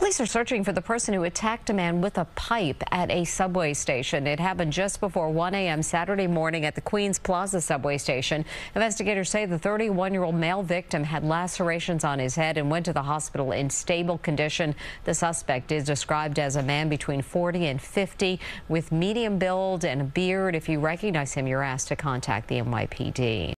Police are searching for the person who attacked a man with a pipe at a subway station. It happened just before 1 a.m. Saturday morning at the Queens Plaza subway station. Investigators say the 31-year-old male victim had lacerations on his head and went to the hospital in stable condition. The suspect is described as a man between 40 and 50 with medium build and a beard. If you recognize him, you're asked to contact the NYPD.